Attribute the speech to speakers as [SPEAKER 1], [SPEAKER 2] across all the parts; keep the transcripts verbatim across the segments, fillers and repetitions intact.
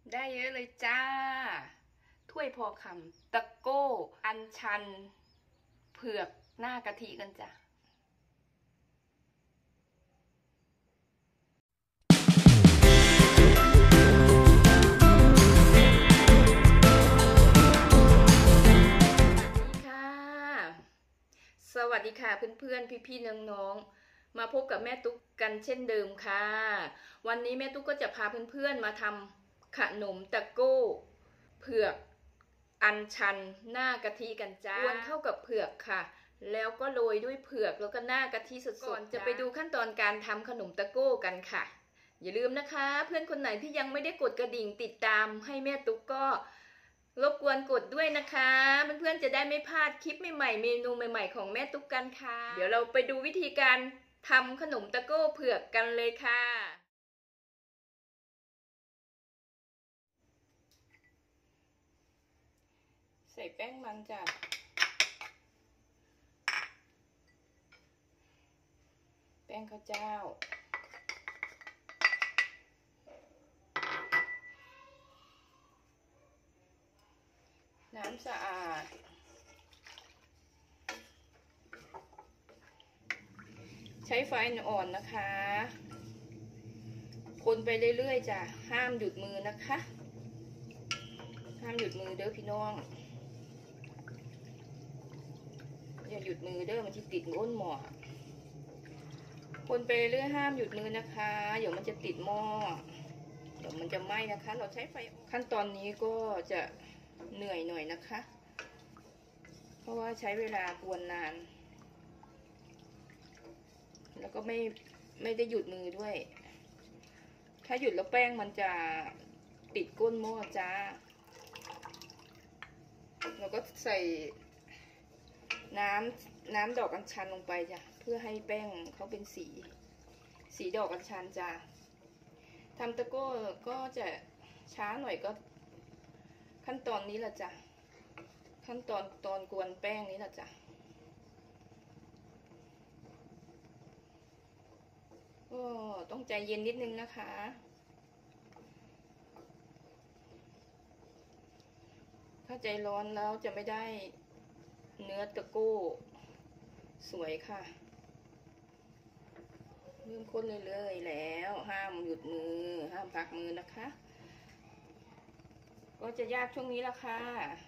[SPEAKER 1] ได้เยอะเลยจ้าถ้วยพอคำตะโก้อัญชันเผือกหน้ากะทิกันจ้ะสวัสดีค่ะเพื่อนๆพี่ๆน้องๆมาพบกับแม่ตุ๊กกันเช่นเดิมค่ะวันนี้แม่ตุ๊กก็จะพาเพื่อนๆมาทำขนมตะโก้เผือกอัญชันหน้ากะทิกันจ้ากวนเข้ากับเผือกค่ะแล้วก็โรยด้วยเผือกแล้วก็หน้ากะทิสดๆก่อนจะไปดูขั้นตอนการทำขนมตะโก้กันค่ะอย่าลืมนะคะเพื่อนคนไหนที่ยังไม่ได้กดกระดิ่งติดตามให้แม่ตุ๊กก็รบกวนกดด้วยนะคะเพื่อนๆจะได้ไม่พลาดคลิปใหม่ๆเมนูใหม่ๆของแม่ตุ๊กกันค่ะเดี๋ยวเราไปดูวิธีการทำขนมตะโก้เผือกกันเลยค่ะใส่แป้งมันจ้ะแป้งข้าวเจ้าน้ำสะอาดใช้ไฟอ่อนนะคะคนไปเรื่อยๆจ้ะห้ามหยุดมือนะคะห้ามหยุดมือเด้อพี่น้องอย่าหยุดมือเด้อมันจะติดก้นหม้อคนไปเรื่อยห้ามหยุดมือนะคะเดี๋ยวมันจะติดหม้อเดี๋ยวมันจะไหม้นะคะเราใช้ไฟขั้นตอนนี้ก็จะเหนื่อยหน่อยนะคะเพราะว่าใช้เวลากวนนานแล้วก็ไม่ไม่ได้หยุดมือด้วยถ้าหยุดแล้วแป้งมันจะติดก้นหม้อจ้าแล้วก็ใส่น้ำน้ำดอกอัญชันลงไปจ้ะเพื่อให้แป้งเขาเป็นสีสีดอกอัญชันจ้าทำตะโก้ก็จะช้าหน่อยก็ขั้นตอนนี้แหละจ้ะขั้นตอนตอนกวนแป้งนี้แหละจ้ะก็ต้องใจเย็นนิดนึงนะคะถ้าใจร้อนแล้วจะไม่ได้เนื้อตะโก้สวยค่ะเริ่มข้นเรื่อยๆแล้วห้ามหยุดมือห้ามพักมือนะคะก็จะยากช่วงนี้ละค่ะ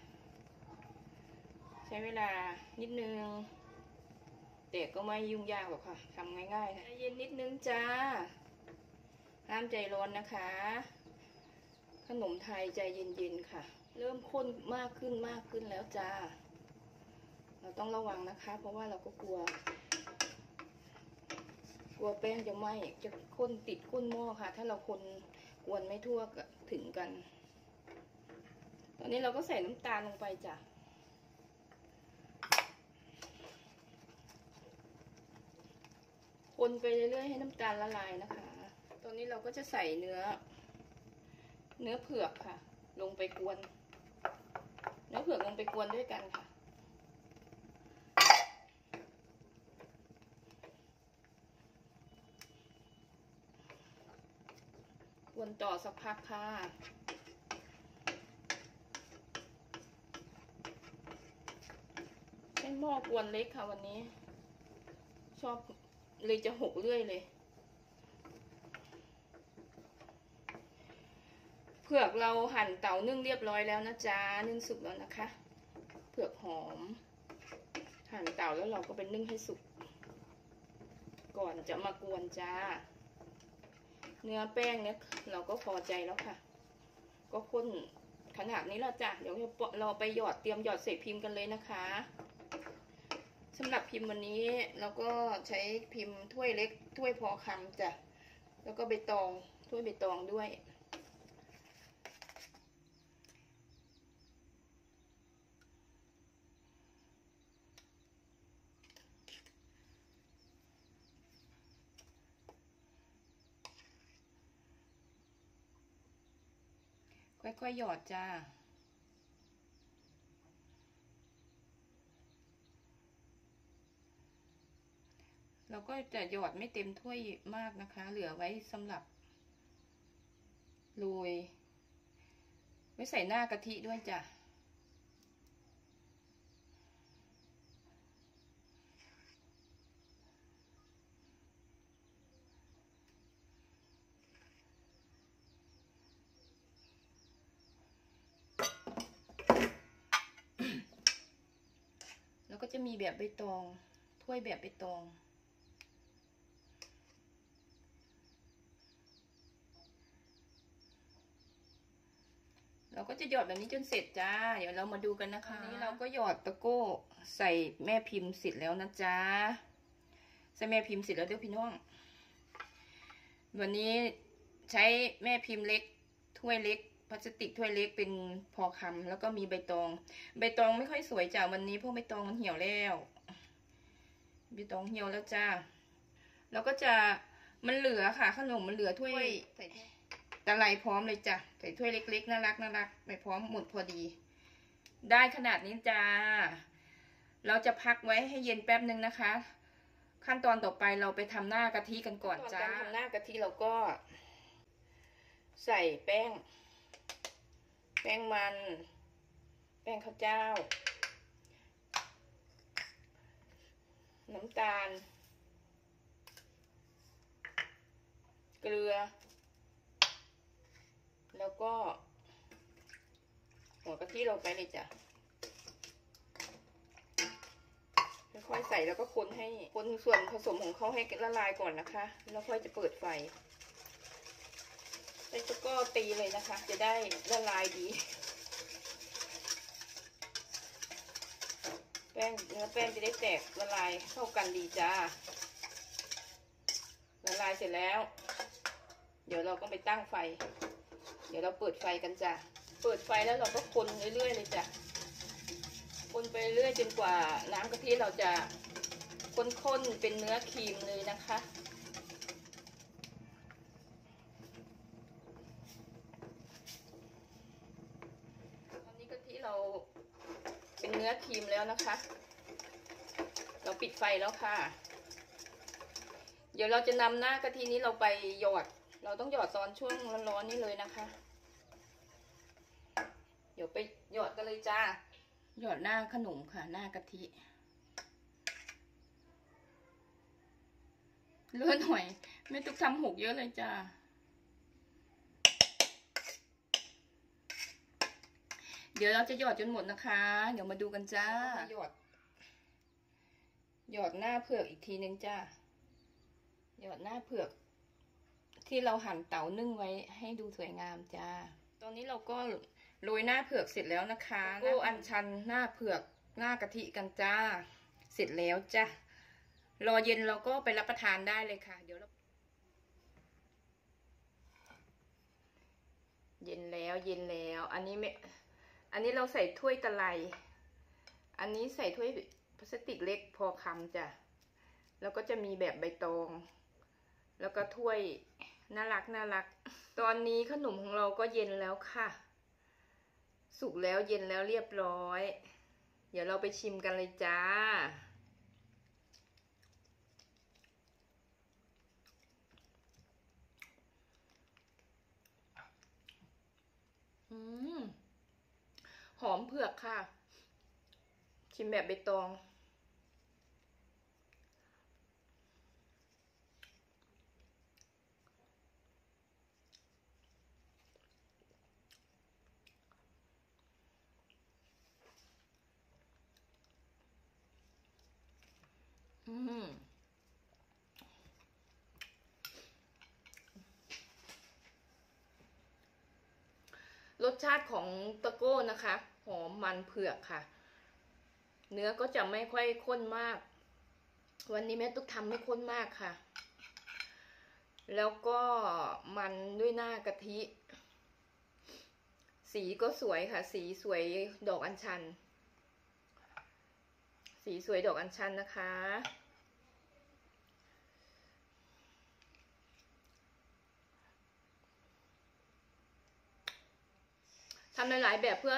[SPEAKER 1] ใช้เวลานิดนึงแต่ก็ไม่ยุ่งยากหรอกค่ะทำง่ายๆค่ะใจเย็นนิดนึงจ้าห้ามใจร้อนนะคะขนมไทยใจเย็นๆค่ะเริ่มข้นมากขึ้นมากขึ้นแล้วจ้าเราต้องระวังนะคะเพราะว่าเราก็กลัวกลัวแป้งจะไหม้จะข้นติดก้นหม้อค่ะถ้าเราคนกวนไม่ทั่วถึงกันตอนนี้เราก็ใส่น้ำตาลลงไปจ้ะคนไปเรื่อยๆให้น้ำตาลละลายนะคะตอนนี้เราก็จะใส่เนื้อเนื้อเผือกค่ะลงไปกวนเนื้อเผือกลงไปกวนด้วยกันค่ะกวนต่อสักพักค่ะใช้หม้อกวนเล็กค่ะวันนี้ชอบเลยจะหกเรื่อยเลยเผือกเราหั่นเต๋านึ่งเรียบร้อยแล้วนะจ๊ะนึ่งสุกแล้วนะคะเผือกหอมหั่นเต๋าแล้วเราก็ไปนึ่งให้สุกก่อนจะมากวนจ้าเนื้อแป้งเนี่ยเราก็พอใจแล้วค่ะก็ข้นขนาดนี้แล้วจ้ะเดี๋ยวเราไปหยอดเตรียมหยอดใส่พิมพ์กันเลยนะคะสำหรับพิมพ์วันนี้เราก็ใช้พิมพ์ถ้วยเล็กถ้วยพอคำจ้ะแล้วก็ใบตองถ้วยใบตองด้วยค่อยๆหยอดจ้าเราก็จะหยอดไม่เต็มถ้วยมากนะคะเหลือไว้สำหรับโรยไม่ใส่หน้ากะทิด้วยจ้ะแล้วก็จะมีแบบใบตองถ้วยแบบใบตองเราก็จะหยอดแบบนี้จนเสร็จจ้าเดี๋ยวเรามาดูกันนะคะวันนี้เราก็หยอดตะโก้ใส่แม่พิมพ์เสร็จแล้วนะจ๊ะใส่แม่พิมพ์เสร็จแล้วเด้อพี่น้องวันนี้ใช้แม่พิมพ์เล็กถ้วยเล็กพลาสติกถ้วยเล็กเป็นพอคำแล้วก็มีใบตองใบตองไม่ค่อยสวยจ้าวันนี้เพราะใบตองมันเหี่ยวแล้วใบตองเหี่ยวแล้วจ้าแล้วก็จะมันเหลือค่ะขนมมันเหลือถ้วยตะไลพร้อมเลยจ้ะใส่ถ้วยเล็กๆน่ารักน่ารักไปพร้อมหมดพอดีได้ขนาดนี้จ้าเราจะพักไว้ให้เย็นแป๊บนึงนะคะขั้นตอนต่อไปเราไปทำหน้ากะทิกันก่อนจ้าการทำหน้ากะทิเราก็ใส่แป้งแป้งมันแป้งข้าวเจ้าน้ำตาลเกลือแล้วก็หัวกะทิลงไปเลยจ้ะค่อยๆใส่แล้วก็คนให้คนส่วนผสมของเขาให้ละลายก่อนนะคะแล้วค่อยจะเปิดไฟแล้วก็ตีเลยนะคะจะได้ละลายดีแป้งเนื้อแป้งจะได้แตกละลายเข้ากันดีจ้าละลายเสร็จแล้วเดี๋ยวเราก็ไปตั้งไฟเดี๋ยวเราเปิดไฟกันจ้ะเปิดไฟแล้วเราก็คนเรื่อยๆเลยจ้ะคนไปเรื่อยจนกว่าน้ำกะทิเราจะข้นๆเป็นเนื้อครีมเลยนะคะตอนนี้กะทิเราเป็นเนื้อครีมแล้วนะคะเราปิดไฟแล้วค่ะเดี๋ยวเราจะนำหน้ากะทินี้เราไปหยอดเราต้องหยอดตอนช่วงร้อนๆนี่เลยนะคะเดี๋ยวไปหยอดกันเลยจ้าหยอดหน้าขนมค่ะหน้ากะทิเลื่อนหน่อยไม่ตุกทำหกเยอะเลยจ้าเดี๋ยวเราจะหยอดจนหมดนะคะเดี๋ยวมาดูกันจ้าหยอดหยอดหน้าเผือกอีกทีนึงจ้าหยอดหน้าเผือกที่เราหั่นเต๋านึ่งไว้ให้ดูสวยงามจ้าตอนนี้เราก็โรยหน้าเผือกเสร็จแล้วนะคะโก้อัญชันหน้าเผือกหน้ากะทิกันจ้าเสร็จแล้วจ้ารอเย็นเราก็ไปรับประทานได้เลยค่ะเดี๋ยวเราเย็นแล้วเย็นแล้วอันนี้ไม่อันนี้เราใส่ถ้วยตะไลอันนี้ใส่ถ้วยพลาสติกเล็กพอคำจ้ะแล้วก็จะมีแบบใบตองแล้วก็ถ้วยน่ารักน่ารักตอนนี้ขนมของเราก็เย็นแล้วค่ะสุกแล้วเย็นแล้วเรียบร้อยเดี๋ยวเราไปชิมกันเลยจ้าอืมหอมเผือกค่ะชิมแบบใบตองอืมรสชาติของตะโก้นะคะหอมมันเผือกค่ะเนื้อก็จะไม่ค่อยข้นมากวันนี้แม่ตุ๊กทำไม่ข้นมากค่ะแล้วก็มันด้วยหน้ากะทิสีก็สวยค่ะสีสวยดอกอัญชันสีสวยดอกอัญชันนะคะทำหลายๆแบบเพื่อ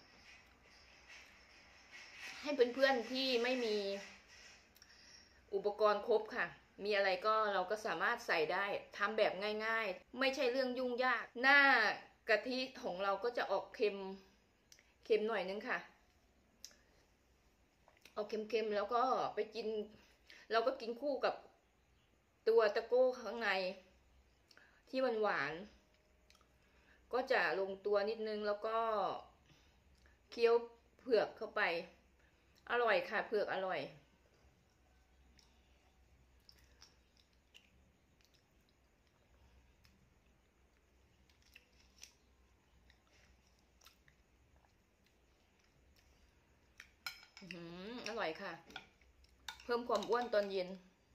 [SPEAKER 1] ให้เพื่อนๆที่ไม่มีอุปกรณ์ครบค่ะมีอะไรก็เราก็สามารถใส่ได้ทำแบบง่ายๆไม่ใช่เรื่องยุ่งยากหน้ากะทิของเราก็จะออกเค็มเค็มหน่อยนึงค่ะออกเค็มๆแล้วก็ไปกินเราก็กินคู่กับตัวตะโก้ข้างในที่มันหวานก็จะลงตัวนิดนึงแล้วก็เคี้ยวเผือกเข้าไปอร่อยค่ะเผือกอร่อยอืมอร่อยค่ะเพิ่มความอ้วนตอนเย็น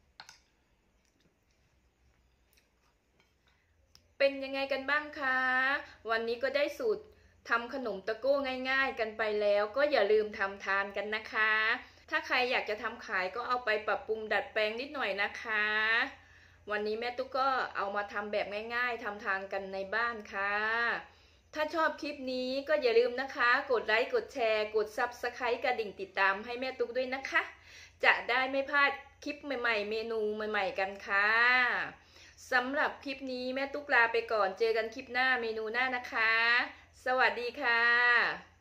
[SPEAKER 1] เป็นยังไงกันบ้างคะวันนี้ก็ได้สูตรทำขนมตะโก้ง่ายๆกันไปแล้วก็อย่าลืมทำทานกันนะคะถ้าใครอยากจะทำขายก็เอาไปปรับปรุงดัดแปลงนิดหน่อยนะคะวันนี้แม่ตุ๊กก็เอามาทำแบบง่ายๆทำทานกันในบ้านค่ะถ้าชอบคลิปนี้ก็อย่าลืมนะคะกดไลค์กดแชร์กด ซับสไครบ์ กระดิ่งติดตามให้แม่ตุ๊กด้วยนะคะจะได้ไม่พลาดคลิปใหม่ๆเมนูใหม่ๆกันค่ะสำหรับคลิปนี้แม่ตุ๊กลาไปก่อนเจอกันคลิปหน้าเมนูหน้านะคะสวัสดีค่ะ